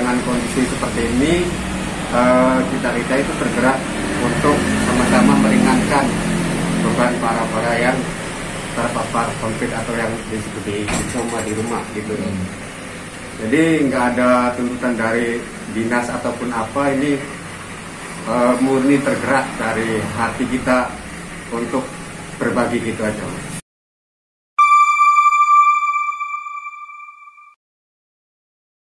dengan kondisi seperti ini, kita itu tergerak untuk sama-sama meringankan beban para yang terpapar COVID atau yang disebut di rumah gitu. Jadi nggak ada tuntutan dari dinas ataupun apa, ini murni tergerak dari hati kita untuk berbagi gitu aja.